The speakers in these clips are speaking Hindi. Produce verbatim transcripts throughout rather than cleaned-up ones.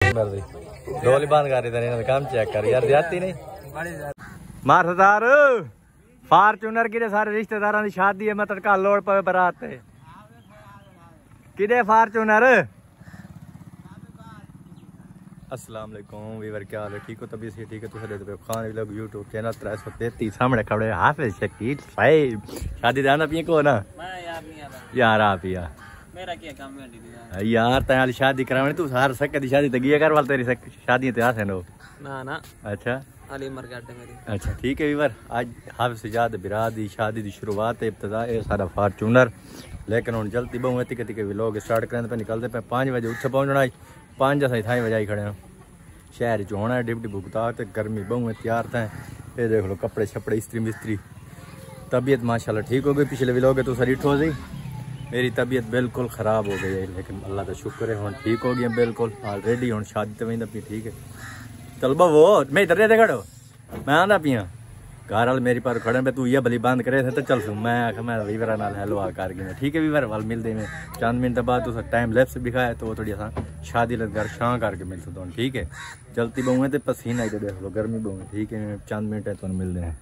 मर्जी डोली बंद कर रही काम चेक कर यार जाती नहीं मार सरदार फार्चूनर किदे सारे रिश्तेदारां दी शादी है मैं तड़का लोड़ पवे बरात ते किदे फार्चूनर। अस्सलाम वालेकुम वीवर क्या हाल है ठीक हो तभी से ठीक है तुम देते खान लोग यूट्यूब चैनल त्रै सौ तेतीस सामने खड़े हाफिज शकील साहिब शादी जाना पिए को ना यार आप यार मेरा क्या काम है यार तैयार शादी करावनी तू सार सके दी शादी तगिया कर वाल तेरी शादी ते आसे नो ना ना अच्छा अली उमर काटे मेरी अच्छा ठीक है वीवर आज हाफिज सजाद बिरा दी शादी दी शुरुआत है इब्तिदा है सारा फार्चूनर लेकिन हुन जल्दी बहु एती कती के व्लॉग स्टार्ट करने पे निकलते पे पाँच बजे उत्थे पहुंचना है पाँच जैसे थाई बजाई खड़े हैं शहर च होना है डिप्टी भुगता तो गर्मी बहु है तैयार थे ये देख लो कपड़े छपड़े इस्त्री मिस्त्री तबीयत माशाल्लाह ठीक हो गई पिछले व्लॉग तो सरीठ हो गई मेरी तबीयत बिल्कुल ख़राब हो गई है लेकिन अल्लाह का शुक्र है हम ठीक हो गए बिल्कुल ऑलरेडी हम शादी तो वहीं अपनी ठीक है चल बा वो मैं इधर दे खड़ो मैं आना पिया घर वाल मेरी पर खड़े पे तू ये भली बंद करे थे तो चल सू मैं आख मैं वीवर नाल हेलो आ कर गई ठीक है वीवर वाल मिलते में चंद मिनट बाद तो टाइम लैप्स दिखाया तो वो थोड़ी सा शादी लग घर शां करके मिल सकता हूँ ठीक है चलती बहु है तो पसीना ही देख लो गर्मी बहु है ठीक है चंद मिनट है तो मिलते हैं।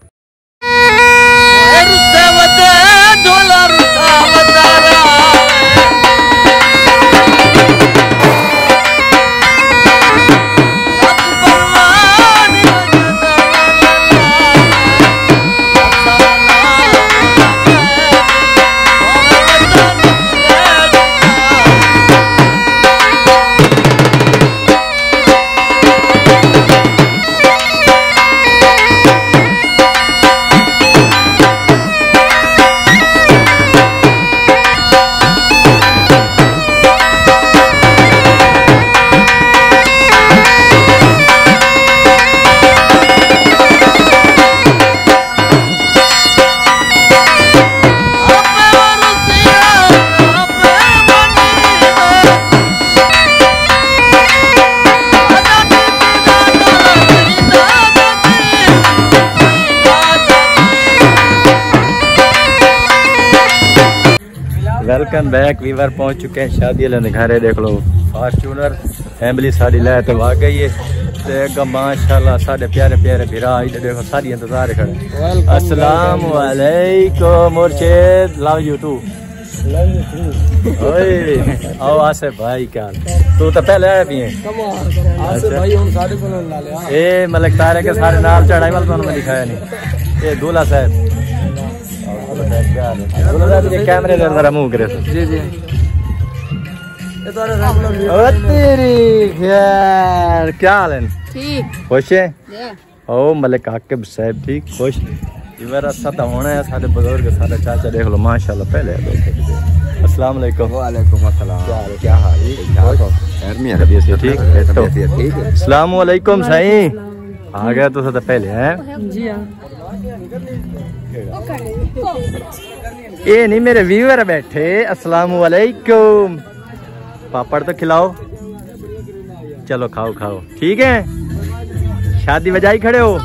वेलकम बैक वीवर पहुंच चुके हैं शादी वाले घर है देख लो फार्चूनर फैमिली सारी लै तो आ गई है ते माशाल्लाह सारे प्यारे प्यारे भिरा इधर देखो सारी इंतजार खड़े। अस्सलाम वालेकुम मुर्शिद लव यू टू ओए आओ आसिफ भाई क्या तू तो पहले आया भी है आसिफ भाई हम सारे को ला ले ए मलिक तारे के सारे नाम चढ़ाई वाल तो दिखाया नहीं ये दूल्हा साहब कैमरे जरा मुंह करे जी जी तेरी क्या हाल है ठीक खुश है ओ मलिक आकिब साहब ठीक खुश मेरा साथ होना है सारे बुजुर्ग सारे चाचा देख लो माशाल्लाह पहले अस्सलाम वालेकुम वालेकुम अस्सलाम क्या हाल है ठीक ठीक अस्सलाम वालेकुम सही आ गया तो साथ पहले है जी हां ये नहीं मेरे व्यूअर बैठे अस्सलाम वालेकुम पापड़ तो खिलाओ चलो खाओ खाओ ठीक है शादी बजाई खड़े हो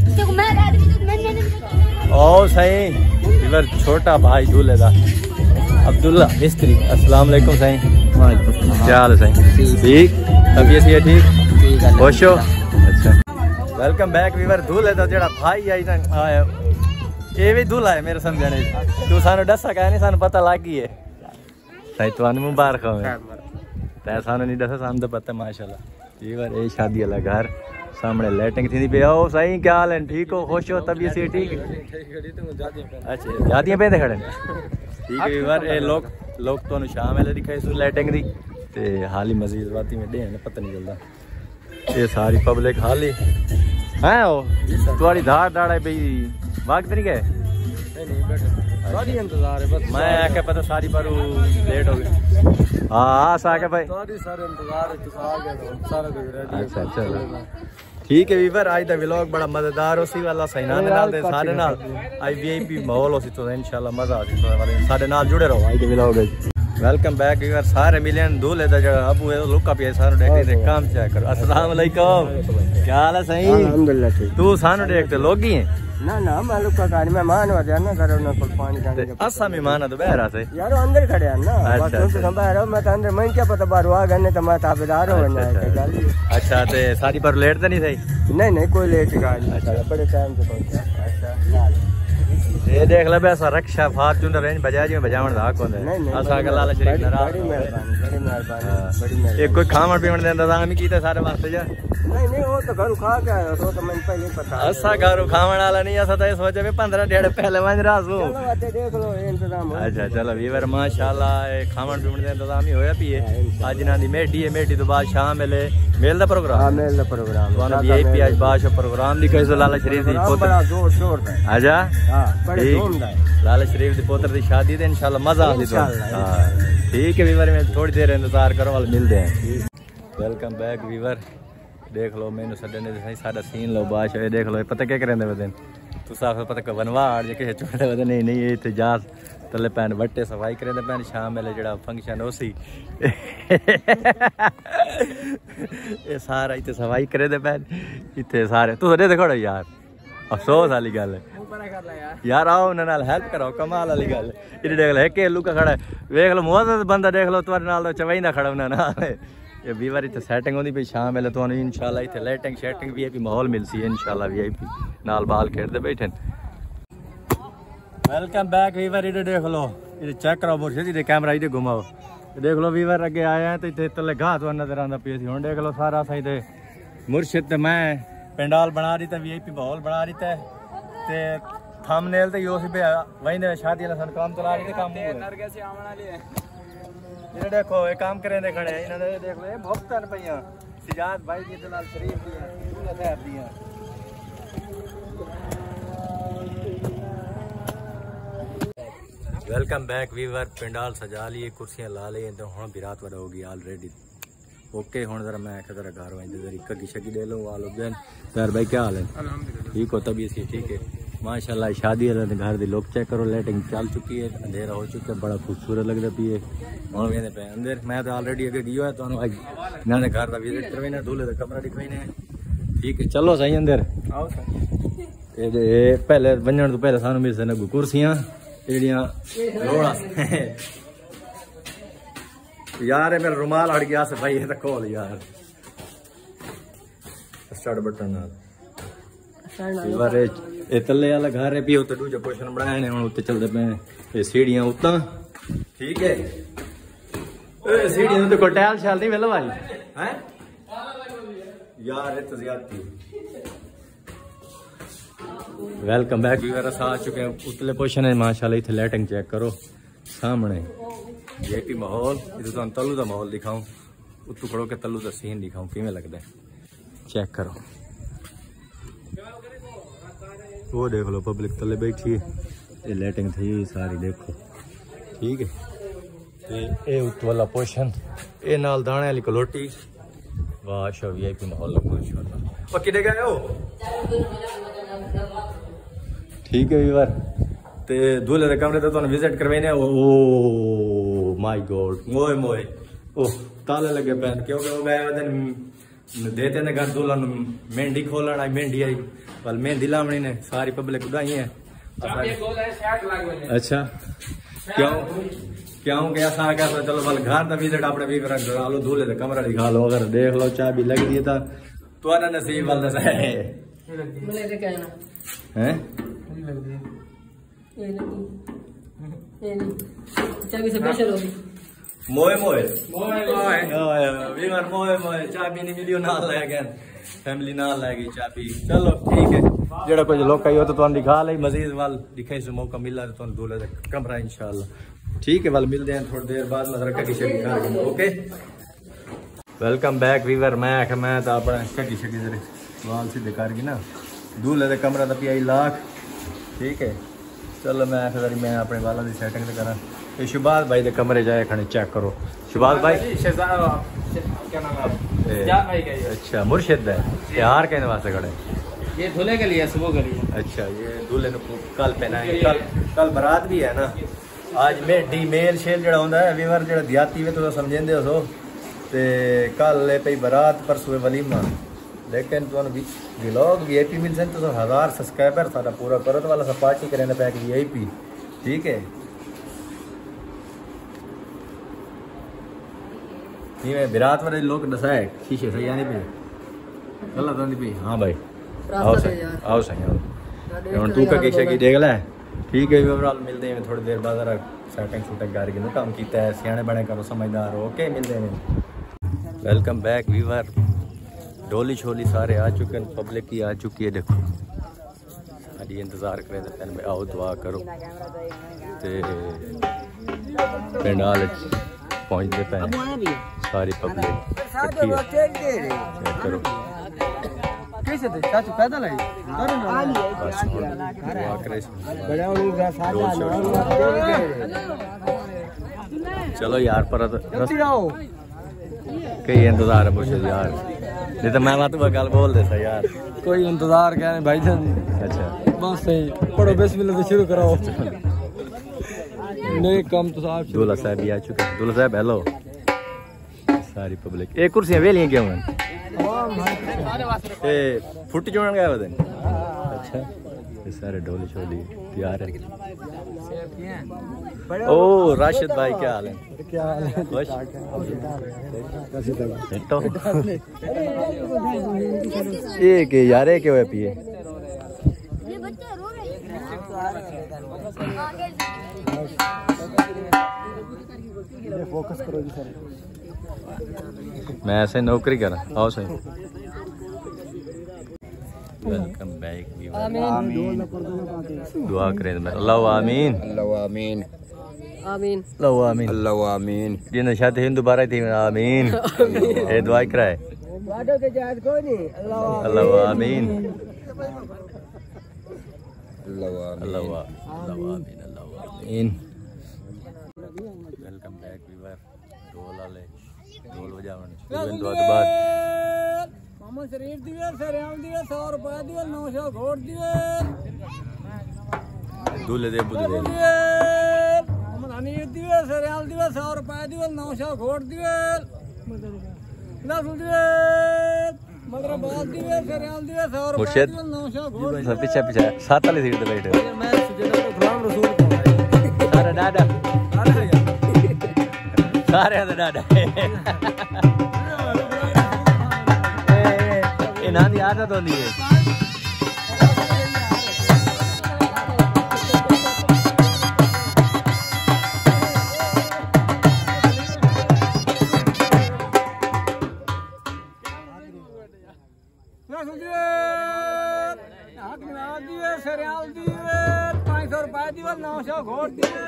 ओ सही व्यूअर छोटा भाई दूल्हे दा अब्दुल्ला मिस्त्री अस्सलाम वालेकुम सही क्या हाल है सही ठीक तबीयत है ठीक खुश हो अच्छा वेलकम बैक व्यूअर दूल्हे दा जेड़ा भाई आई ना आया ये भी दूल्हा है मेरे समझने तू सानू दसा कह नहीं सानू पता लग गई है सही तुहानू मुबारक हो ते सानू नहीं दसा सानू तो पता माशाल्लाह व्यूअर ये शादी वाला घर सामने लाइटिंग थी पे आओ सही क्या हाल है ठीक हो खुश हो तबीयत से ठीक अच्छा जादियां पे खड़े ठीक है व्यूअर ये लोग लोग तो शाम वाले दिखाई सु लाइटिंग दी ते हाली मजीद बाती में दे पता नहीं चलता ये सारी पब्लिक हाली है ओ तुम्हारी धाड़ धाड़ है भाई वक्त नहीं गए सारी इंतजार है बस मैं आके पता सारी पर लेट हो गई हाँ साके भाई सारी सारे इंतजार है तो आ गए सारा कुछ रेडी अच्छा अच्छा ठीक है वीवर आज दा व्लॉग बड़ा मजेदार हो सी वाला सही नाल नाल दे सारे नाल आई वीआईपी माहौल हो सी तो इंशाल्लाह मजा आ सी तो वाले सारे नाल जुड़े रहो आज दे व्लॉग वेलकम बैक यार सारे मिलियन दूल्हे दा जो अबू है लुका पे सारे देख दे काम चेक करो। अस्सलाम वालेकुम क्या हाल है? सही अल्हम्दुलिल्लाह ठीक। तू सानू देखते लोग ही हैं ना ना मैं लुका कार में मान हो जाना करो ना कोई पानी डाल के असा मेहमान तो बहरा से यार अंदर खड़े हैं ना बस तो हम बाहर मैं तो अंदर मैं क्या पता बाहर आ गए ने तो मैं ताबेदार हो जाए। अच्छा ते सारी पर लेट तो नहीं सही? नहीं नहीं कोई लेट का नहीं बड़े टाइम से पहुंचा। अच्छा ये देख ले ऐसा रक्षा फार्चूनर रेंज बजाज में बजावन दा कोन है असा के लाल शरीफ नाराज बड़ी मेहरबानी बड़ी मेहरबानी बड़ी मेहरबानी। एक कोई खावन पीवन दे इंतजाम कीते सारे वास्ते जा? नहीं नहीं वो तो घर खा के आया तो तो मैंने पहले पता असा घर खावन वाला नहीं असा तो सोचे भी पंद्रह डेढ़ पहले वन रासू। चलो बातें देख लो इंतजाम। अच्छा चलो वीवर माशाल्लाह खावन पीवन दे इंतजाम ही होया पी है। आज ना दी मेडी है मेडी तो बाद शाम मेले मेल दा प्रोग्राम। हां मेल दा प्रोग्राम तो वीआईपी आज बादशाह प्रोग्राम दी कैसे लाला शरीफ दी पोतर बड़ा जोर शोर है। आजा हां बड़े धूमधाम लाला शरीफ दी पोतर दी शादी ते इंशाल्लाह मजा आसी तो। हां ठीक है वीवर में थोड़ी देर इंतजार करो वाल मिलते हैं। वेलकम बैक वीवर देख लो मैंने सडने सही सारा सीन लो बादशाह ये देख लो पता क्या करेंदे वदन तू साफ पता क बनवाड़ जे के छोड़े वदन नहीं नहीं ये जा तले पैन वट्टे सफाई करेंदे पैन शाम मेले जेड़ा फंक्शन होसी ये सारा इते सफाई करेंदे पैन इते सारे तू दे देखो यार अफसोस वाली गल है यार आओ उन्हां नाल हेल्प कराओ कमाल वाली गल इधर देख ले के लुका खड़ा देख लो मुअज़्ज़ज़ बंदा देख लो तुम्हारे नाल चवैंदा खड़ा उन्हां नाल ये बीवर इतने सैटिंग होंदी पे शाम वेले तो इंशाल्लाह इतने लाइटिंग शैटिंग वीआईपी माहौल मिलसी है इंशाल्लाह वीआईपी नाल बाल खेलते बैठे। वेलकम बैक वीवर इधर देख लो इधर चेक करो मुर्शिद इधर कैमरा इधर घुमाओ देख लो वीवर अगे आए हैं तो इतने तले घाह तो नजर आंदा पे हुण देख लो सारा सही ते मुर्शिद ते मैं पंडाल बना रही था वीआईपी माहौल बना रही था ते थंबनेल ते यो सी पे वहीं शादी वाला सन काम चला रही थे काम नरगे से आवन वाली है। ये देखो ये काम करें दे खड़े इन्होंने देख लो ये भक्तन भैया सिजाद भाई जी दलाल शरीफ दी है दूल्हा साहब दी है। वेलकम बैक वीवर पंडाल सजा लिए कुर्सियां ला ली तो हुण भी रात वड़ा होगी ऑलरेडी ओके हुण जरा मैं आख्या जरा घर वहीं जरा कगी शगी दे लो वालो बेन सर भाई क्या हाल है? अल्हम्दुलिल्लाह ठीक हो तबीयत सी ठीक है माशाल्लाह शादी वाले घर दी लोग चेक करो लाइटिंग चल चुकी है अंधेरा हो चुका है बड़ा खूबसूरत लगता पी है हुण वेंदे पे अंदर मैं तो ऑलरेडी अगे गयो है तो आज ना दे घर दा विजिट करवेना दूल्हे दा कमरा दिखवाइने ठीक है चलो सही अंदर आओ सर ये पहले वंजण तो पहले सानू मिल सन कुर्सियां एड़ियां रोड़ा यार ये मेरा रुमाल हट गया से भाई ये तो कॉल यार स्टार्ट बटन नाल बार ये तले वाला घर है भी उत्ते दूजा पोर्शन बनाए ने हुण उत्ते चलदे पे ये सीढ़ियां उत्ता ठीक है ए सीढ़ियां तो कोई टैल शाल नहीं वेला भाई हैं यार ये तो ज्यादती। वेलकम बैक व्यूअर आ चुके हैं उतले पोर्शन है माशाल्लाह इथे लाइटिंग चेक करो सामने ये भी माहौल इधर तो तलू का माहौल दिखाऊं उत्तू खड़ो के तलू का सीन दिखाऊं किमें लगता है चेक करो वो देख लो पब्लिक तले बैठी है ये लाइटिंग थी सारी देखो ठीक है ये उत्तू वाला पोर्शन ये नाल दाने वाली कलोटी वाह शो वीआईपी माहौल माशाल्लाह और किधर गए हो ठीक है व्यूअर ते दूल्हे के कमरे तो विजिट करवाने ओ माय गॉड मोए मोए ओ ताले लगे पैन क्योंकि वो गए दिन देते ने घर दूल्हा मेहंदी खोलन आई मेहंदी आई पल मेहंदी लावनी ने सारी पब्लिक उड़ाई है अच्छा क्यों क्यों के ऐसा क्या चलो पल घर का विजिट अपने भी करा लो दूल्हे के कमरा दिखा लो अगर देख लो चाय भी लग रही था तो नसीब वाल दस है हैं मोए मोए मोए मोए वीवर मोए मोए चाबी नहीं मिली ना ले गए फैमिली ना ले गई चाबी चलो ठीक है जेड़ा कुछ लोग कही हो तो तुम दिखा ले मजीद वाल दिखाई से मौका मिला तो तुम दूल्हे का कमरा इंशाल्लाह ठीक है वाल मिलते हैं थोड़ी देर बाद नजर कटी शकी कर ओके। वेलकम बैक वीवर मैं आख मैं तो अपना कटी शकी जरे वाल सीधे कर गई ना दूल्हे का कमरा तो पिया लाख ठीक है चलो मैं आखिर मैं अपने वालों की सेटिंग तो करा ये शुभाष भाई के कमरे जाए खड़े चेक करो शुभाष भाई क्या नाम है अच्छा मुर्शिद है यार कहने वास्ते खड़े ये दूल्हे के लिए सुबह के लिए अच्छा ये दूल्हे ने कल पहना है कल कल बारात भी है ना आज में डी मेल शेल जड़ा होंदा है वीवर जड़ा दियाती वे तुस समझेंदे हो सो ते कल ले पई बारात परसों वलीमा लेकिन तुहानू भी व्लॉग वीआईपी मिल सन तो हजार सब्सक्राइबर साडा पूरा करत वाला सा पार्टी करने पैक वीआईपी ठीक है ये मैं बारात वाले लोग दसाए शीशे सही आने पे गलत आने पे हां भाई आओ सही आओ सही आओ हुन तू का किसे की देख ले ठीक है ओवरऑल मिलते हैं थोड़ी देर बाद जरा सेटिंग शूटिंग करके ना काम कीता है सियाने बने करो समझदार हो ओके मिलते हैं वेलकम बैक वीवर डोली छोली सारे आ चुके हैं पब्लिक की आ चुकी है देखो अभी इंतजार करें तो पहले आओ दुआ करो ते पंडाल पहुंचते पे सारी पब्लिक चेक करो कैसे थे चाचू पैदल है बस दुआ करे चलो यार पर कई इंतजार है मुझे यार नहीं तो मैं बात गल बोल देता यार कोई इंतजार क्या है भाई जान अच्छा बस सही पढ़ो बिस्मिल्लाह से शुरू कराओ नहीं कम तो साहब दूल्हा साहब भी आ चुके हैं दूल्हा साहब हेलो सारी पब्लिक एक कुर्सियां वेलियां क्यों हैं ए फुट जोड़न गया बदन अच्छा ये सारे ढोली छोली तैयार है ओ राशिद भाई क्या हाल है क्या हाल है खुश तो ये के यार है क्यों है पिए ये बच्चे रो रहे फोकस करो जी सर मैं ऐसे नौकरी कर आओ सही वेलकम बैक आमीन दुआ करें अल्लाह आमीन अल्लाह आमीन आमीन अल्लाह आमीन अल्लाह आमीन ये नशा थे दोबारा थी आमीन ये दुआ कराए अल्लाह आमीन अल्लाह अल्लाह आमीन अल्लाह आमीन वेलकम बैक वीवर ढोल वाले ढोल बजावन दुआ के बाद मामा शरीफ दिए सरेआम दिए सौ रुपए दिए नौ सौ घोड़ दिए दूल्हे दे बुद्धे मामा हनीर दिए सरेआम दिए सौ रुपए दिए नौ सौ घोड़ दिए नस्ल दिए मदर बात दिए सरेआम दिए सौ रुपए दिए नौ सौ घोड़ सब पीछे पीछे सात वाली सीट पे बैठे मैं सुजदा को गुलाम रसूल सारे डाडा सारे दा डाडा इन्हां दी आदत होंदी है पाँच सौ रुपए दिए नौ सौ घोड़ दिए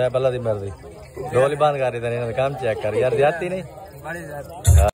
साहब अल्लाह दी मर्जी डोली बंद कर दी इन्होंने काम चेक कर यार ज्यादती नहीं बड़ी ज्यादा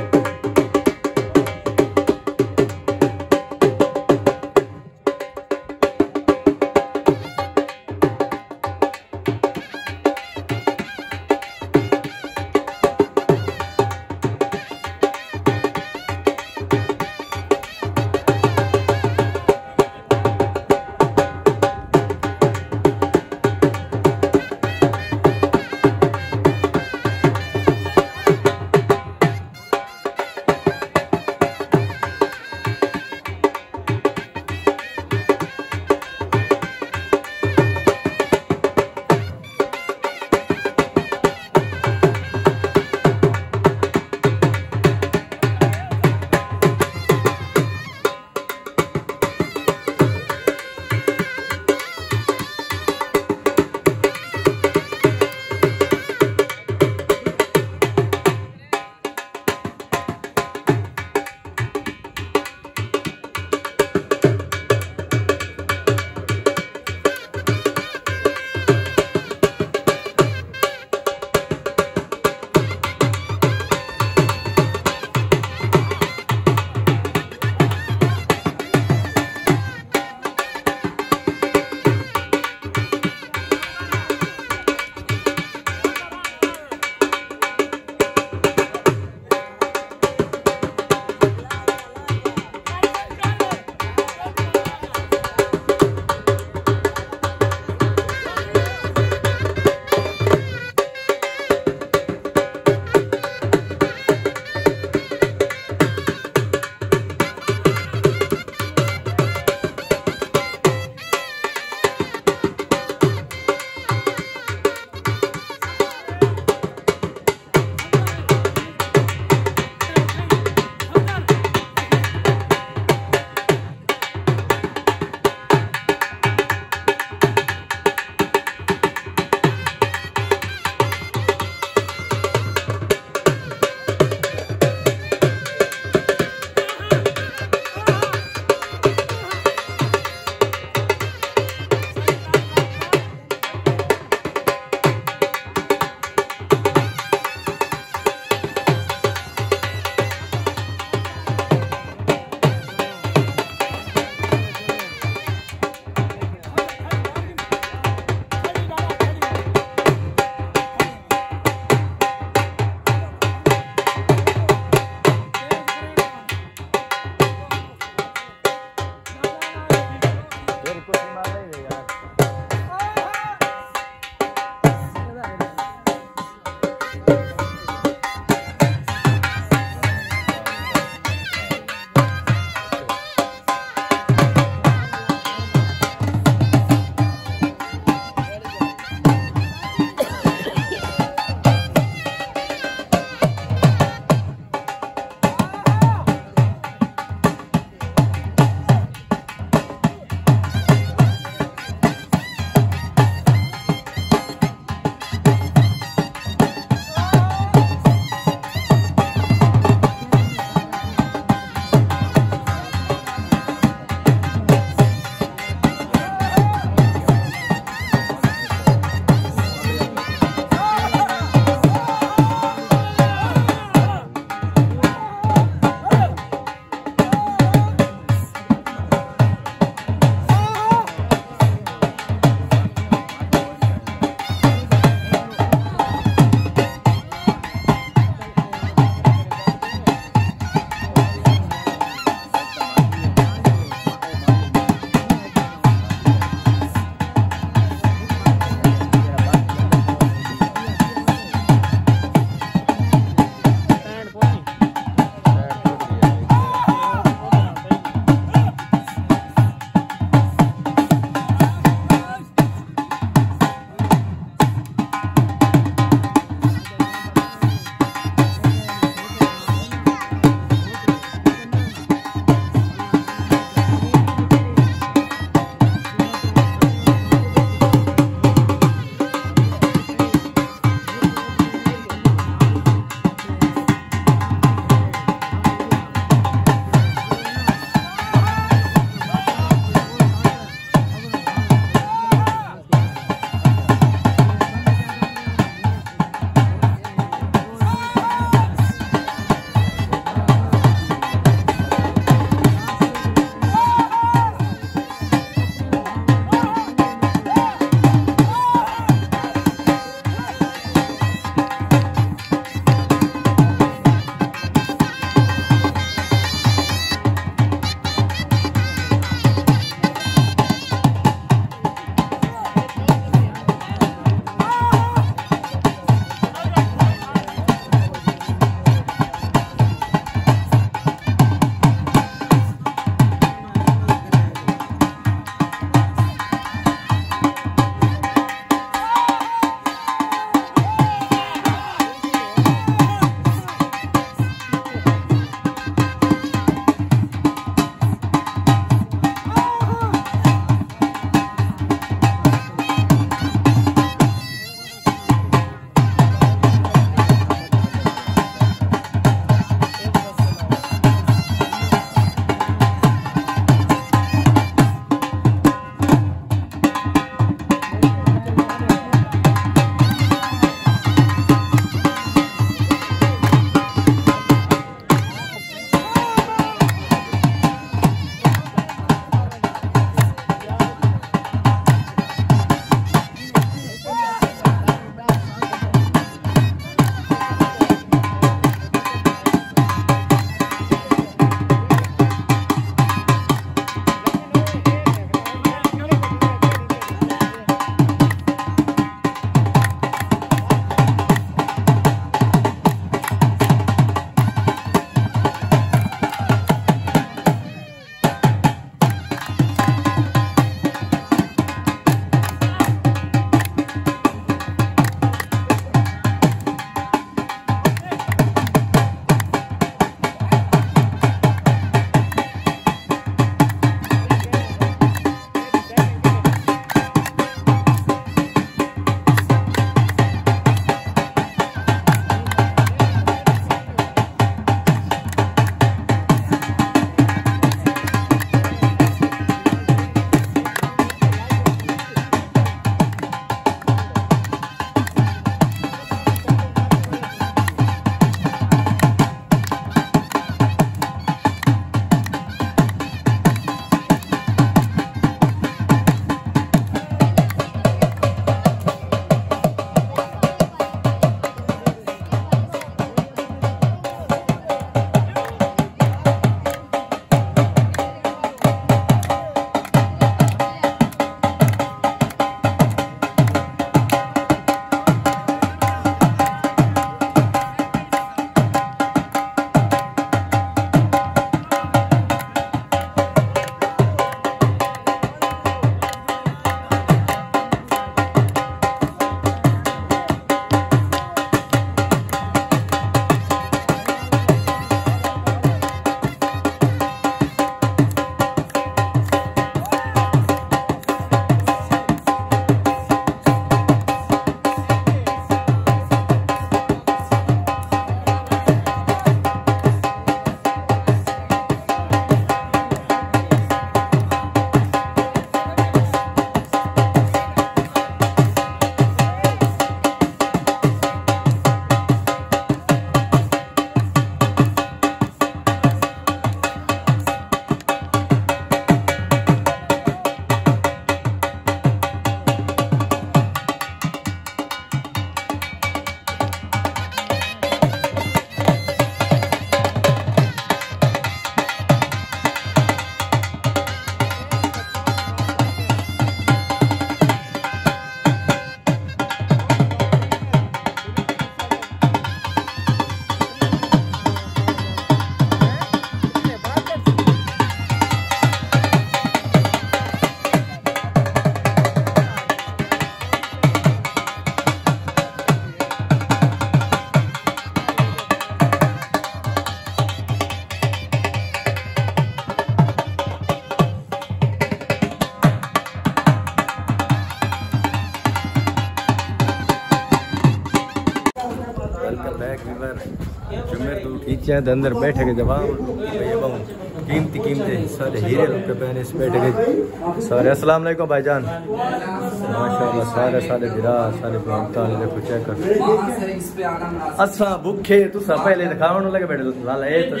वीवर जुमेर तो खींचे हैं अंदर बैठे के जवाब ये बहु कीमती कीमती सारे हीरे लोग के पहने इस बैठे के सारे। अस्सलाम वालेकुम भाईजान माशाल्लाह सारे सारे बिरा सारे प्लांटान देखो चेक कर अच्छा भूखे तू सब पहले दिखावन लगे बैठे लाला ए तो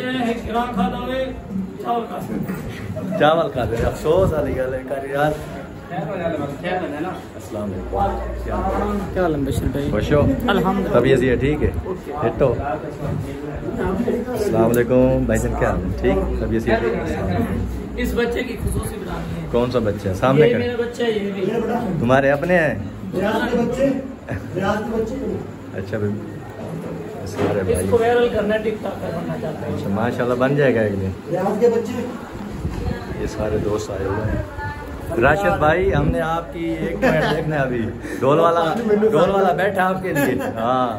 चावल खा दे अफसोस वाली गल है कर यार। अस्सलाम वालेकुम क्या हाल है बशीर भाई? खुश हो? अल्हम्दुलिल्लाह। तबीयत ये ठीक है हिटो। अस्सलाम वालेकुम भाईजान क्या हाल है? ठीक तबीयत ये ठीक है। इस बच्चे की खुसूसी बनानी है। कौन सा बच्चा है सामने ये का? मेरा बच्चा है, ये भी तुम्हारे अपने हैं? अच्छा भाई सारे भाई इसको वायरल करना है, टिकटॉक करना चाहते हैं। अच्छा माशाल्लाह बन जाएगा एक दिन। ये सारे दोस्त आए हुए हैं। राशिद भाई हमने आपकी एक मिनट देखना है अभी ढोल वाला ढोल वाला बैठा आपके लिए। हाँ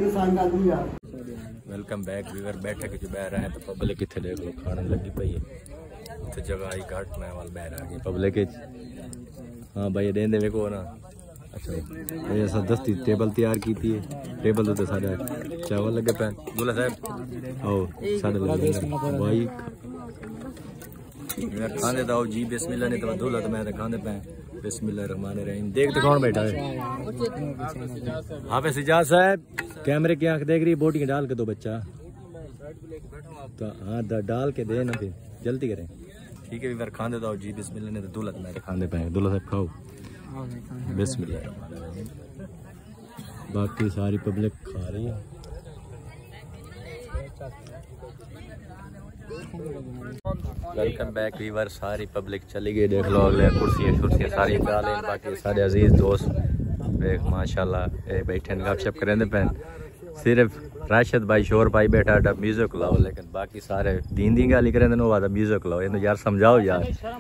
वेलकम बैक वीवर बैठे के जो बह रहे हैं तो पब्लिक इतने देख लो खाने लगी पई है तो जगह आई घाट में वाल बह रहा है पब्लिक। हाँ भाई देंदे देखो ना। अच्छा ये सब दस्ती टेबल तैयार की थी टेबल तो सारे चावल लगे पे दूल्हा साहब आओ साढ़े लगे भाई खाने दो जी बिस्मिल्लाह ने तो दूल्हा तो मैं खाने पे बिस्मिल्लाह रहमान रहीम। देख तो कौन बैठा है? हाफिज इजाज साहब कैमरे की आंख देख रही बोटियां डाल के दो बच्चा तो हाँ डाल के दे ना फिर जल्दी करें ठीक है फिर खाने दो जी बिस्मिल्लाह ने तो दूल्हा तो मैं खाने पे दूल्हा साहब खाओ बिस्मिल्लाह। बाकी सारी पब्लिक खा रही है। वेलकम बैक वीवर सारी पब्लिक चली गई देख लो अगले कुर्सियाँ शुर्सियाँ सारी डालें। बाकी सारे अजीज दोस्त देख माशाल्लाह बैठे गपशप करें पे सिर्फ राशिद भाई शोर भाई बैठा था म्यूजिक लाओ लेकिन बाकी सारे दीन दी गाली करें वादा म्यूजिक लाओ ये यार समझाओ यार।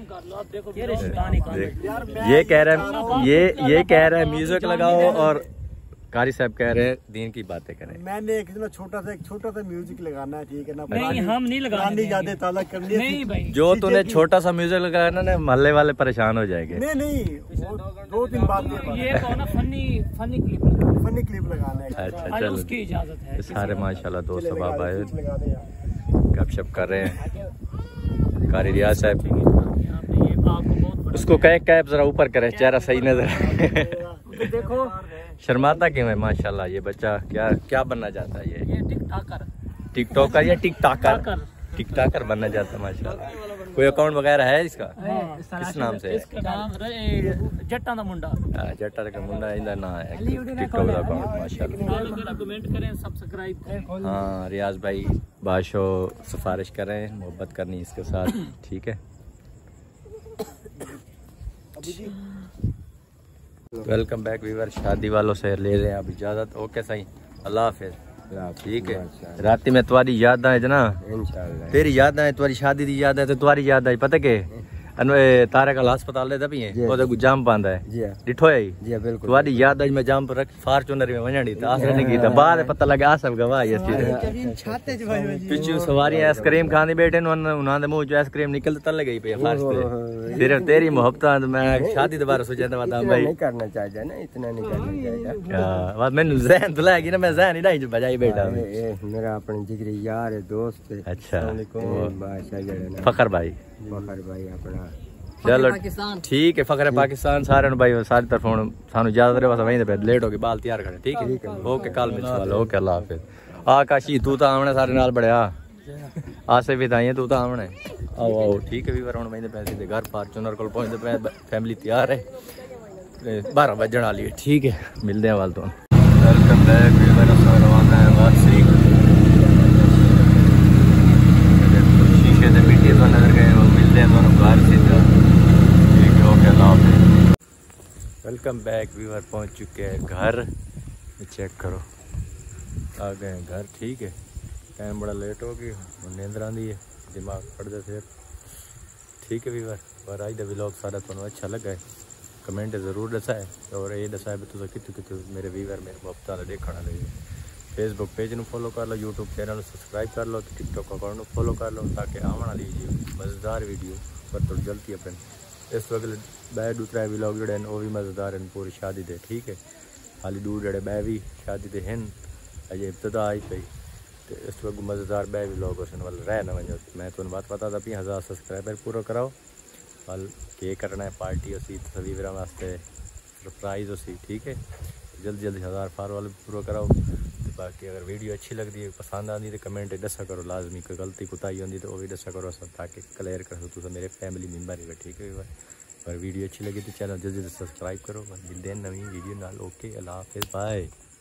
ये कह रहे हैं ये ये कह रहे हैं म्यूजिक लगाओ और कारी साहब कह रहे हैं दीन की बातें करें। मैंने एक छोटा सा एक छोटा सा म्यूजिक लगाना है ठीक है ना? नहीं हम नहीं लगाने यादें ताज़ा करनी है। नहीं भाई जो तूने छोटा सा म्यूजिक लगाना ना मोहल्ले वाले परेशान हो जाएंगे। नहीं नहीं दो दिन बाद ये तो ना funny funny clip funny clip लगाना है। अच्छा आज चलो उसकी इजाजत है। सारे माशाल्लाह दोस्त बाब आए गपशप कर रहे हैं। कारी रियाज साहब उसको कह कैब जरा ऊपर करे चेहरा सही नजर देखो शर्माता क्यों है? माशाल्लाह ये बच्चा क्या क्या बनना चाहता है? ये ये टिकटॉकर टिकटॉकर या टिकटॉकर टिकटॉकर बनना चाहता है माशाल्लाह। कोई अकाउंट वगैरह है इसका? किस नाम से? इसका नाम जट्टा दा मुंडा। जट्टा का मुंडा इंदा नाम है टिकटॉक का अकाउंट माशाल्लाह। कमेंट करें सब्सक्राइब करें। हाँ रियाज भाई बाशो सिफारिश करें मोहब्बत करनी इसके साथ ठीक है। वेलकम बैक वीवर शादी वालों से ले रहे हैं अब इजाजत। ओके सही अल्लाह हाफिज ठीक है। रात में तुम्हारी याद आए ना इंशाल्लाह तेरी याद आए तुम्हारी शादी की याद है तो तुम्हारी याद आई पता के तारे का अस्पताल दे दबी है ओदे को जाम पांदा है जी डिठो है जी बिल्कुल तुम्हारी याद आज मैं जाम पर रख फार्चूनर में वणनी था आसरे नहीं कीता बाद पता लगा आ सब गवाह है चीज पिछू सवारियां आइसक्रीम खाने बैठे उन्हां दे मुंह चो आइसक्रीम निकल तल गई पे फर्श पे सिर्फ तेरी मोहब्बत मैं शादी दोबारा सोचा था भाई नहीं करना चाहिए ना इतना नहीं करना चाहिए। हां बात मैंने ज़हन दिलाएगी ना मैं ज़हन ही नहीं बजाई बैठा मेरा अपने जिगरी यार है दोस्त है। अच्छा बादशाह जड़े फखर भाई फखर भाई अपना चलो ठीक है फखर पाकिस्तान सारे भाई सारी तरफ हूँ सानू इजाजत रहे बस वहीं पे लेट हो गई बाल तैयार खड़े ठीक है ओके कल मिल वाला ओके अल्लाह हाफिज। आकाशी तू तो आमने सारे नाल बड़िया आसे भी ताई तू तो आमने आओ आओ ठीक है भी पर वहीं पे सीधे घर फार्चूनर को पहुंचते पे फैमिली तैयार है बारह बजन वाली है ठीक है मिलते हैं वाल तो वेलकम बैक मेरा रवाना है वापसी शीशे से पीटी तो नजर गए वो मिलते हैं दोनों घर सीधा ठीक है ओके अल्लाह हाफिज। वेलकम बैक व्यूअर पहुंच चुके हैं घर चेक करो आ गए हैं घर ठीक है टाइम बड़ा लेट हो गया नींद आती है दिमाग पड़ते फिर ठीक है व्यूअर पर आज का व्लॉग सारा तुम्हें अच्छा लगा है कमेंट जरूर दसाए और ये दसाए भी तुम कितने कितने मेरे व्यूअर मेरे मुफ्त देखने लगे फेसबुक पेज में फॉलो कर लो यूट्यूब चैनल सब्सक्राइब कर लो टिकटॉक अकाउंट में फॉलो कर लो ताकि आने वाली मज़ेदार वीडियो पर थोड़ी जल्दी अपन इस वक्त बै दूसरा व्लॉग जोड़े वो भी मज़ेदार हैं पूरी शादी दे ठीक है खाली दूर जड़े बै भी शादी दे हैं अजय इब्तदा आई पई इस वक्त मज़ेदार बै भी लोग हुसन वाल रह ना वजो मैं तुम बात पता था भी हज़ार सब्सक्राइबर पूरा कराओ वाल केक कटना है पार्टी उसी तस्वीर वास्ते सरप्राइज उसी ठीक है जल्दी जल्दी हज़ार फार वाले पूरा कराओ तो बाकी अगर वीडियो अच्छी लगती है पसंद आती तो कमेंट दसा करो लाजमी कोई गलती कुताही होती तो वो भी दसा करो सब ताकि क्लियर कर सको मेरे फैमिली मेम्बर ही ठीक है अगर वीडियो अच्छी लगी तो चैनल जल्दी जल्दी सब्सक्राइब करो मिलते हैं नवी वीडियो नाल ओके अल्लाह हाफिज़ बाय।